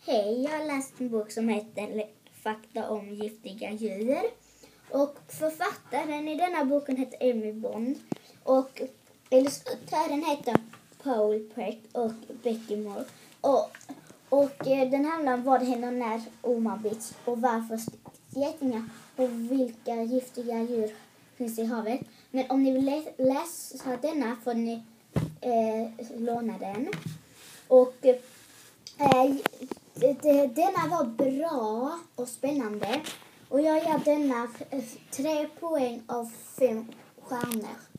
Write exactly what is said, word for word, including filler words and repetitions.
Hej, jag har läst en bok som heter Fakta om giftiga djur. Och författaren i denna boken heter Amy Bond. Och illustratören heter Paul Peck och Becky Moore. Och, och eh, den handlar om vad händer när ormar bits och varför getingar och vilka giftiga djur finns i havet. Men om ni vill lä- läsa denna får ni eh, låna den. Och eh, det, denna var bra och spännande. Och jag ger denna tre poäng av fem stjärnor.